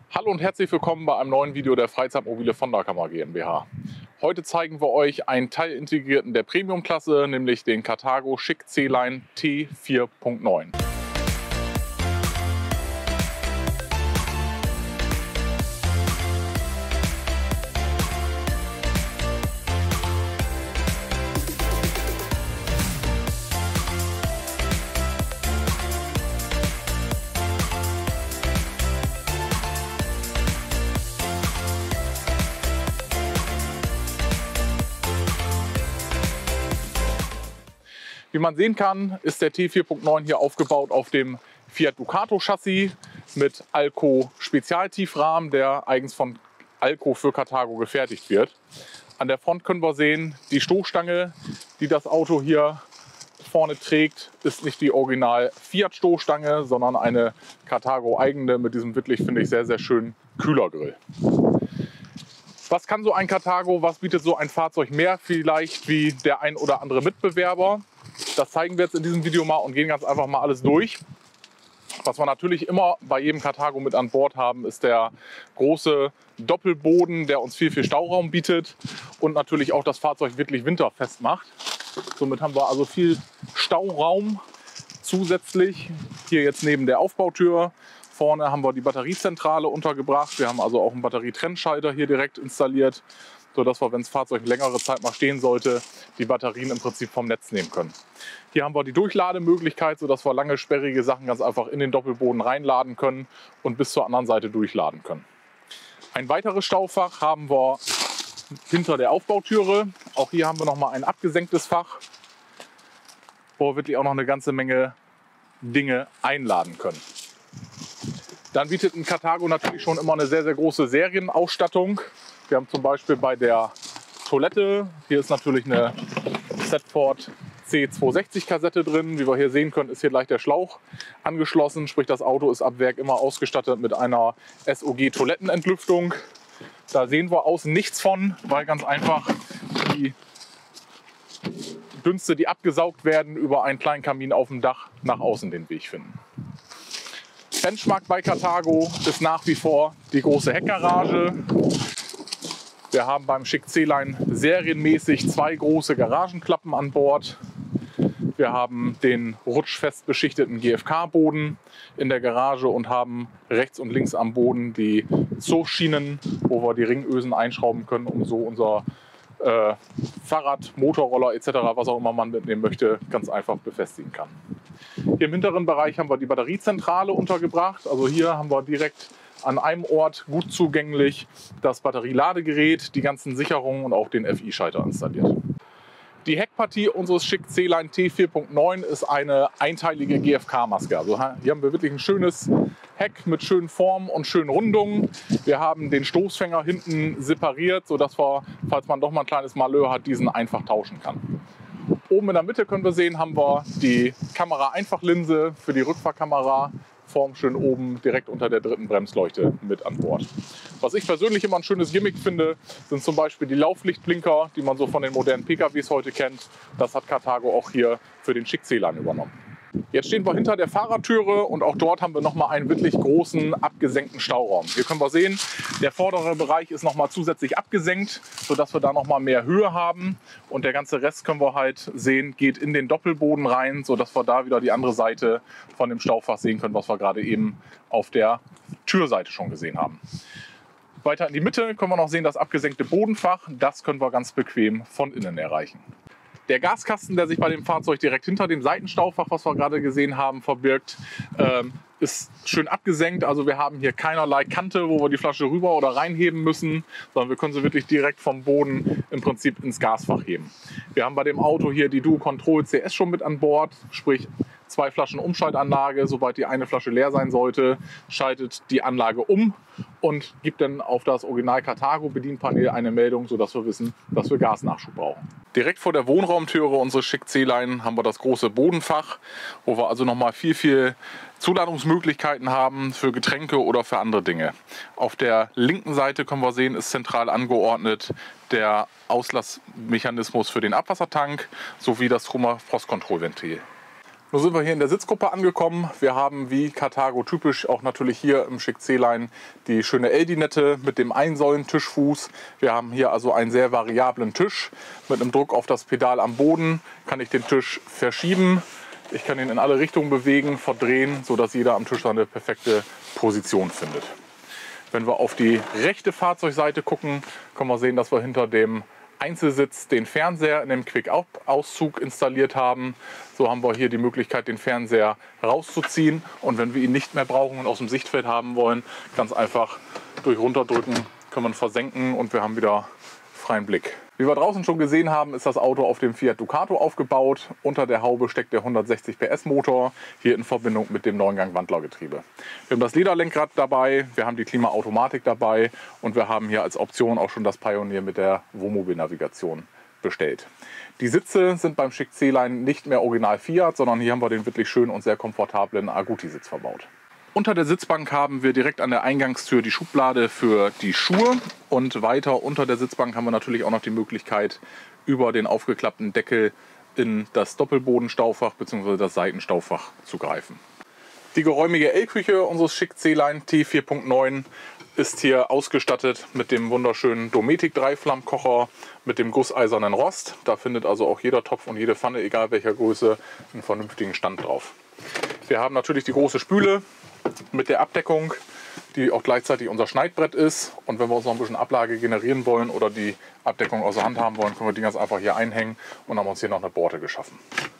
Hallo und herzlich willkommen bei einem neuen Video der Freizeitmobile von Dakamer GmbH. Heute zeigen wir euch einen teilintegrierten der Premium-Klasse, nämlich den Carthago Schick C-Line T4.9. Wie man sehen kann, ist der T4.9 hier aufgebaut auf dem Fiat Ducato Chassis mit Alco Spezialtiefrahmen, der eigens von Alco für Carthago gefertigt wird. An der Front können wir sehen, die Stoßstange, die das Auto hier vorne trägt, ist nicht die Original Fiat Stoßstange, sondern eine Carthago eigene mit diesem wirklich, finde ich, sehr, sehr schönen Kühlergrill. Was kann so ein Carthago, was bietet so ein Fahrzeug mehr vielleicht wie der ein oder andere Mitbewerber? Das zeigen wir jetzt in diesem Video mal und gehen ganz einfach mal alles durch. Was wir natürlich immer bei jedem Carthago mit an Bord haben, ist der große Doppelboden, der uns viel Stauraum bietet und natürlich auch das Fahrzeug wirklich winterfest macht. Somit haben wir also viel Stauraum zusätzlich. Hier jetzt neben der Aufbautür. Vorne haben wir die Batteriezentrale untergebracht. Wir haben also auch einen Batterietrennschalter hier direkt installiert, sodass wir, wenn das Fahrzeug längere Zeit mal stehen sollte, die Batterien im Prinzip vom Netz nehmen können. Hier haben wir die Durchlademöglichkeit, sodass wir lange sperrige Sachen ganz einfach in den Doppelboden reinladen können und bis zur anderen Seite durchladen können. Ein weiteres Staufach haben wir hinter der Aufbautüre. Auch hier haben wir noch mal ein abgesenktes Fach, wo wir wirklich auch noch eine ganze Menge Dinge einladen können. Dann bietet ein Carthago natürlich schon immer eine sehr, sehr große Serienausstattung. Wir haben zum Beispiel bei der Toilette, hier ist natürlich eine Setford C260 Kassette drin. Wie wir hier sehen können, ist hier gleich der Schlauch angeschlossen. Sprich, das Auto ist ab Werk immer ausgestattet mit einer SOG Toilettenentlüftung. Da sehen wir außen nichts von, weil ganz einfach die Dünste, die abgesaugt werden, über einen kleinen Kamin auf dem Dach nach außen den Weg finden. Benchmark bei Carthago ist nach wie vor die große Heckgarage. Wir haben beim Schick C-Line serienmäßig zwei große Garagenklappen an Bord. Wir haben den rutschfest beschichteten GFK-Boden in der Garage und haben rechts und links am Boden die Zoschienen, wo wir die Ringösen einschrauben können, um so unser Fahrrad, Motorroller etc., was auch immer man mitnehmen möchte, ganz einfach befestigen kann. Hier im hinteren Bereich haben wir die Batteriezentrale untergebracht. Also hier haben wir direkt an einem Ort gut zugänglich das Batterieladegerät, die ganzen Sicherungen und auch den FI-Schalter installiert. Die Heckpartie unseres Schick C-Line T4.9 ist eine einteilige GFK-Maske. Also hier haben wir wirklich ein schönes Heck mit schönen Formen und schönen Rundungen. Wir haben den Stoßfänger hinten separiert, sodass wir, falls man doch mal ein kleines Malheur hat, diesen einfach tauschen kann. Oben in der Mitte können wir sehen, haben wir die Kamera-Einfachlinse für die Rückfahrkamera. Form schön oben direkt unter der dritten Bremsleuchte mit an Bord. Was ich persönlich immer ein schönes Gimmick finde, sind zum Beispiel die Lauflichtblinker, die man so von den modernen PKWs heute kennt. Das hat Carthago auch hier für den Schick C-Line übernommen. Jetzt stehen wir hinter der Fahrertüre und auch dort haben wir noch mal einen wirklich großen abgesenkten Stauraum. Hier können wir sehen, der vordere Bereich ist noch mal zusätzlich abgesenkt, sodass wir da noch mal mehr Höhe haben. Und der ganze Rest können wir halt sehen, geht in den Doppelboden rein, sodass wir da wieder die andere Seite von dem Staufach sehen können, was wir gerade eben auf der Türseite schon gesehen haben. Weiter in die Mitte können wir noch sehen das abgesenkte Bodenfach. Das können wir ganz bequem von innen erreichen. Der Gaskasten, der sich bei dem Fahrzeug direkt hinter dem Seitenstaufach, was wir gerade gesehen haben, verbirgt, ist schön abgesenkt. Also wir haben hier keinerlei Kante, wo wir die Flasche rüber oder reinheben müssen, sondern wir können sie wirklich direkt vom Boden im Prinzip ins Gasfach heben. Wir haben bei dem Auto hier die Duo Control CS schon mit an Bord, sprich 2 Flaschen Umschaltanlage. Sobald die eine Flasche leer sein sollte, schaltet die Anlage um und gibt dann auf das Original Carthago Bedienpanel eine Meldung, sodass wir wissen, dass wir Gasnachschub brauchen. Direkt vor der Wohnraumtüre unseres Schick C-Line haben wir das große Bodenfach, wo wir also nochmal viel Zuladungsmöglichkeiten haben für Getränke oder für andere Dinge. Auf der linken Seite können wir sehen, ist zentral angeordnet der Auslassmechanismus für den Abwassertank sowie das Trümmer-Frostkontrollventil. Nun sind wir hier in der Sitzgruppe angekommen. Wir haben wie Carthago typisch auch natürlich hier im Schick C-Line die schöne L-Dinette mit dem Einsäulen-Tischfuß. Wir haben hier also einen sehr variablen Tisch. Mit einem Druck auf das Pedal am Boden kann ich den Tisch verschieben. Ich kann ihn in alle Richtungen bewegen, verdrehen, sodass jeder am Tisch seine perfekte Position findet. Wenn wir auf die rechte Fahrzeugseite gucken, können wir sehen, dass wir hinter dem Einzelsitz den Fernseher in dem Quick-Auszug installiert haben. So haben wir hier die Möglichkeit, den Fernseher rauszuziehen. Und wenn wir ihn nicht mehr brauchen und aus dem Sichtfeld haben wollen, ganz einfach durch Runterdrücken können wir ihn versenken und wir haben wieder freien Blick. Wie wir draußen schon gesehen haben, ist das Auto auf dem Fiat Ducato aufgebaut. Unter der Haube steckt der 160 PS Motor, hier in Verbindung mit dem 9-Gang-Wandlergetriebe. Wir haben das Lederlenkrad dabei, wir haben die Klimaautomatik dabei und wir haben hier als Option auch schon das Pioneer mit der Wohnmobil-Navigation bestellt. Die Sitze sind beim Schick C-Line nicht mehr original Fiat, sondern hier haben wir den wirklich schönen und sehr komfortablen Agouti-Sitz verbaut. Unter der Sitzbank haben wir direkt an der Eingangstür die Schublade für die Schuhe und weiter unter der Sitzbank haben wir natürlich auch noch die Möglichkeit, über den aufgeklappten Deckel in das Doppelbodenstaufach bzw. das Seitenstaufach zu greifen. Die geräumige L-Küche unseres Schick C-Line T4.9 ist hier ausgestattet mit dem wunderschönen Dometic Dreiflammkocher mit dem gusseisernen Rost. Da findet also auch jeder Topf und jede Pfanne, egal welcher Größe, einen vernünftigen Stand drauf. Wir haben natürlich die große Spüle mit der Abdeckung, die auch gleichzeitig unser Schneidbrett ist. Und wenn wir uns noch ein bisschen Ablage generieren wollen oder die Abdeckung außer Hand haben wollen, können wir die ganz einfach hier einhängen und haben uns hier noch eine Borte geschaffen.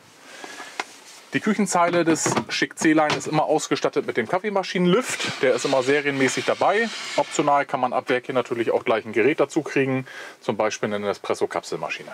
Die Küchenzeile des Schick C-Line ist immer ausgestattet mit dem Kaffeemaschinenlift. Der ist immer serienmäßig dabei. Optional kann man ab Werk hier natürlich auch gleich ein Gerät dazu kriegen, zum Beispiel eine Nespresso-Kapselmaschine.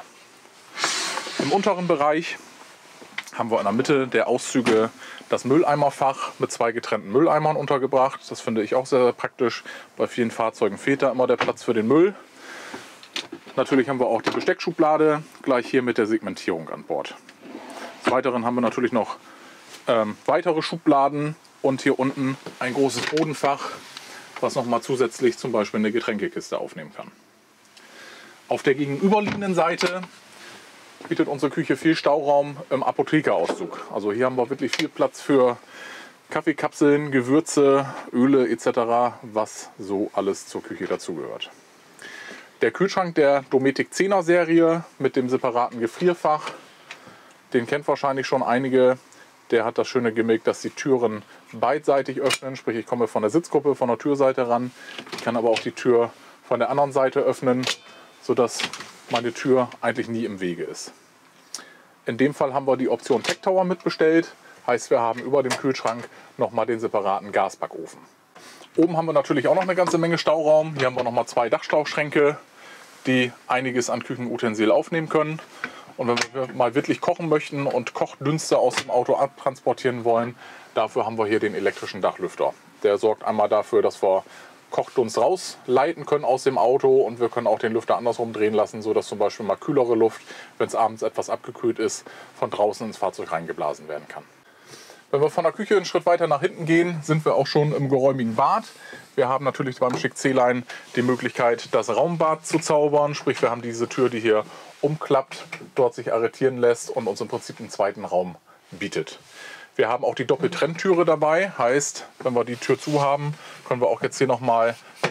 Im unteren Bereich haben wir in der Mitte der Auszüge das Mülleimerfach mit 2 getrennten Mülleimern untergebracht. Das finde ich auch sehr, sehr praktisch. Bei vielen Fahrzeugen fehlt da immer der Platz für den Müll. Natürlich haben wir auch die Besteckschublade gleich hier mit der Segmentierung an Bord. Des Weiteren haben wir natürlich noch weitere Schubladen und hier unten ein großes Bodenfach, was nochmal zusätzlich zum Beispiel eine Getränkekiste aufnehmen kann. Auf der gegenüberliegenden Seite bietet unsere Küche viel Stauraum im Apothekerauszug. Also hier haben wir wirklich viel Platz für Kaffeekapseln, Gewürze, Öle etc., was so alles zur Küche dazugehört. Der Kühlschrank der Dometic 10er Serie mit dem separaten Gefrierfach, den kennt wahrscheinlich schon einige. Der hat das schöne Gimmick, dass die Türen beidseitig öffnen, sprich ich komme von der Sitzgruppe, von der Türseite ran. Ich kann aber auch die Tür von der anderen Seite öffnen, sodass meine Tür eigentlich nie im Wege ist. In dem Fall haben wir die Option Tech Tower mitbestellt. Heißt, wir haben über dem Kühlschrank nochmal den separaten Gasbackofen. Oben haben wir natürlich auch noch eine ganze Menge Stauraum. Hier haben wir nochmal 2 Dachschlauchschränke, die einiges an Küchenutensil aufnehmen können. Und wenn wir mal wirklich kochen möchten und Kochdünste aus dem Auto abtransportieren wollen, dafür haben wir hier den elektrischen Dachlüfter. Der sorgt einmal dafür, dass wir Kochdunst rausleiten können aus dem Auto und wir können auch den Lüfter andersrum drehen lassen, sodass zum Beispiel mal kühlere Luft, wenn es abends etwas abgekühlt ist, von draußen ins Fahrzeug reingeblasen werden kann. Wenn wir von der Küche einen Schritt weiter nach hinten gehen, sind wir auch schon im geräumigen Bad. Wir haben natürlich beim Schick C-Line die Möglichkeit, das Raumbad zu zaubern. Sprich, wir haben diese Tür, die hier umklappt, dort sich arretieren lässt und uns im Prinzip einen zweiten Raum bietet. Wir haben auch die Doppeltrenntüre dabei. Heißt, wenn wir die Tür zu haben, können wir auch jetzt hier nochmal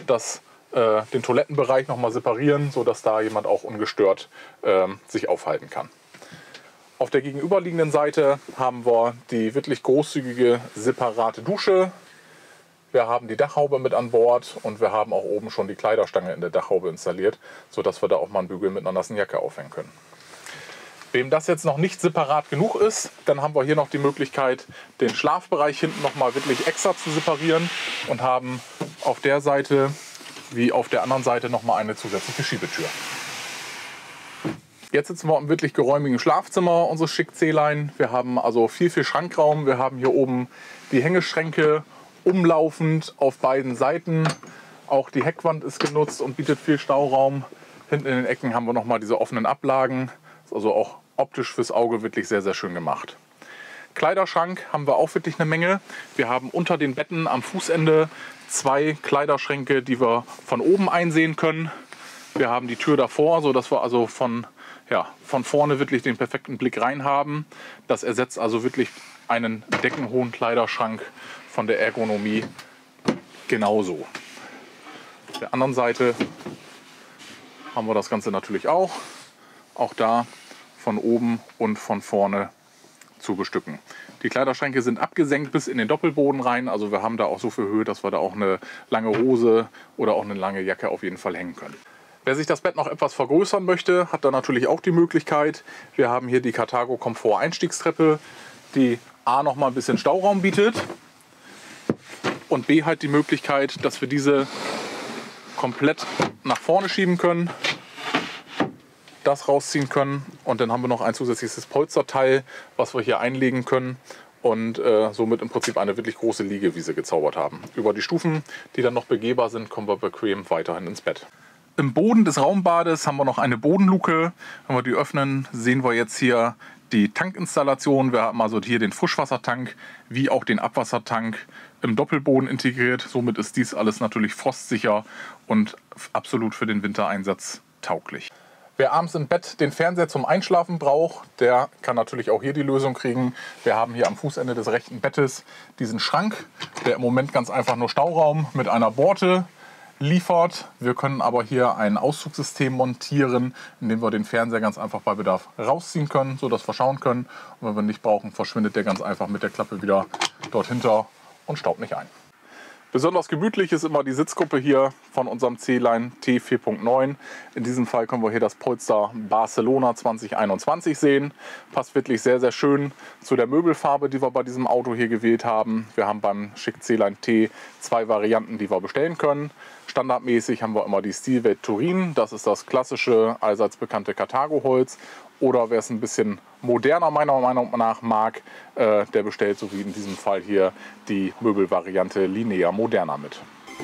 den Toilettenbereich nochmal separieren, sodass da jemand auch ungestört sich aufhalten kann. Auf der gegenüberliegenden Seite haben wir die wirklich großzügige separate Dusche. Wir haben die Dachhaube mit an Bord und wir haben auch oben schon die Kleiderstange in der Dachhaube installiert, sodass wir da auch mal einen Bügel mit einer nassen Jacke aufhängen können. Wem das jetzt noch nicht separat genug ist, dann haben wir hier noch die Möglichkeit, den Schlafbereich hinten noch mal wirklich extra zu separieren und haben auf der Seite wie auf der anderen Seite noch mal eine zusätzliche Schiebetür. Jetzt sitzen wir im wirklich geräumigen Schlafzimmer unseres Schick C-Line. Wir haben also viel Schrankraum. Wir haben hier oben die Hängeschränke umlaufend auf beiden Seiten. Auch die Heckwand ist genutzt und bietet viel Stauraum. Hinten in den Ecken haben wir noch mal diese offenen Ablagen. Ist also auch optisch fürs Auge wirklich sehr, sehr schön gemacht. Kleiderschrank haben wir auch wirklich eine Menge. Wir haben unter den Betten am Fußende 2 Kleiderschränke, die wir von oben einsehen können. Wir haben die Tür davor, sodass wir also von vorne wirklich den perfekten Blick rein haben. Das ersetzt also wirklich einen deckenhohen Kleiderschrank von der Ergonomie genauso. Auf der anderen Seite haben wir das Ganze natürlich auch da von oben und von vorne zu bestücken. Die Kleiderschränke sind abgesenkt bis in den Doppelboden rein, also wir haben da auch so viel Höhe, dass wir da auch eine lange Hose oder auch eine lange Jacke auf jeden Fall hängen können. Wer sich das Bett noch etwas vergrößern möchte, hat da natürlich auch die Möglichkeit. Wir haben hier die Carthago Komfort Einstiegstreppe, die A noch mal ein bisschen Stauraum bietet und B halt die Möglichkeit, dass wir diese komplett nach vorne schieben können, das rausziehen können und dann haben wir noch ein zusätzliches Polsterteil, was wir hier einlegen können und somit im Prinzip eine wirklich große Liegewiese gezaubert haben. Über die Stufen, die dann noch begehbar sind, kommen wir bequem weiterhin ins Bett. Im Boden des Raumbades haben wir noch eine Bodenluke. Wenn wir die öffnen, sehen wir jetzt hier die Tankinstallation. Wir haben also hier den Frischwassertank wie auch den Abwassertank im Doppelboden integriert. Somit ist dies alles natürlich frostsicher und absolut für den Wintereinsatz tauglich. Wer abends im Bett den Fernseher zum Einschlafen braucht, der kann natürlich auch hier die Lösung kriegen. Wir haben hier am Fußende des rechten Bettes diesen Schrank, der im Moment ganz einfach nur Stauraum mit einer Borte liefert. Wir können aber hier ein Auszugssystem montieren, indem wir den Fernseher ganz einfach bei Bedarf rausziehen können, sodass wir schauen können. Und wenn wir nicht brauchen, verschwindet der ganz einfach mit der Klappe wieder dort hinter und staubt nicht ein. Besonders gemütlich ist immer die Sitzgruppe hier von unserem C-Line T4.9. In diesem Fall können wir hier das Polestar Barcelona 2021 sehen. Passt wirklich sehr, sehr schön zu der Möbelfarbe, die wir bei diesem Auto hier gewählt haben. Wir haben beim Schick C-Line T zwei Varianten, die wir bestellen können. Standardmäßig haben wir immer die Stilwelt Turin. Das ist das klassische, allseits bekannte Carthago-Holz. Oder wer es ein bisschen moderner meiner Meinung nach mag, der bestellt, so wie in diesem Fall hier, die Möbelvariante Linea Moderna mit.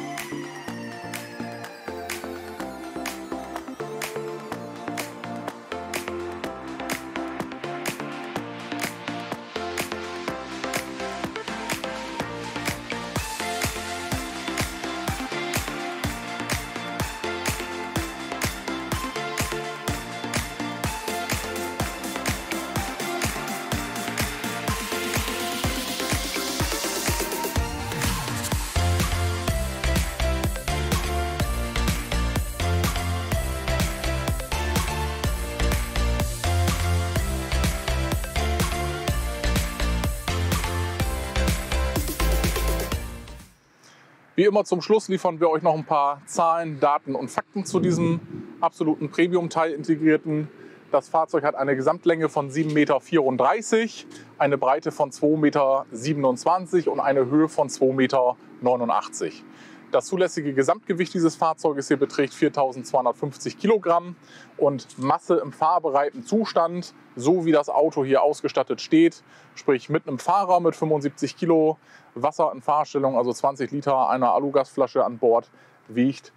Wie immer zum Schluss liefern wir euch noch ein paar Zahlen, Daten und Fakten zu diesem absoluten Premium-Teil integrierten. Das Fahrzeug hat eine Gesamtlänge von 7,34 Meter, eine Breite von 2,27 Meter und eine Höhe von 2,89 Meter. Das zulässige Gesamtgewicht dieses Fahrzeuges hier beträgt 4.250 Kilogramm und Masse im fahrbereiten Zustand, so wie das Auto hier ausgestattet steht, sprich mit einem Fahrer mit 75 Kilo, Wasser in Fahrstellung, also 20 Liter, einer Alugasflasche an Bord, wiegt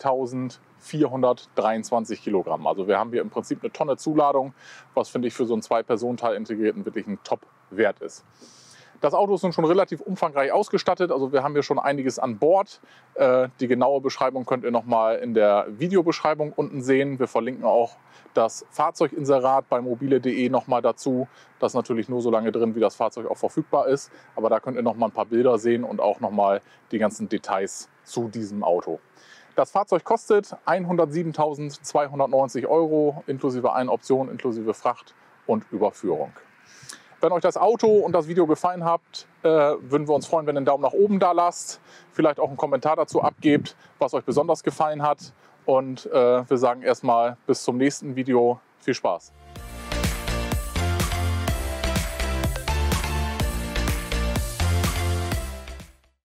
3.423 Kilogramm. Also wir haben hier im Prinzip eine Tonne Zuladung, was finde ich für so einen Zwei-Personen-Teil integrierten wirklich ein Top-Wert ist. Das Auto ist nun schon relativ umfangreich ausgestattet, also wir haben hier schon einiges an Bord. Die genaue Beschreibung könnt ihr nochmal in der Videobeschreibung unten sehen. Wir verlinken auch das Fahrzeuginserat bei mobile.de nochmal dazu. Das ist natürlich nur so lange drin, wie das Fahrzeug auch verfügbar ist. Aber da könnt ihr nochmal ein paar Bilder sehen und auch nochmal die ganzen Details zu diesem Auto. Das Fahrzeug kostet 107.290 € inklusive allen Optionen, inklusive Fracht und Überführung. Wenn euch das Auto und das Video gefallen hat, würden wir uns freuen, wenn ihr einen Daumen nach oben da lasst, vielleicht auch einen Kommentar dazu abgebt, was euch besonders gefallen hat. Und wir sagen erstmal bis zum nächsten Video. Viel Spaß!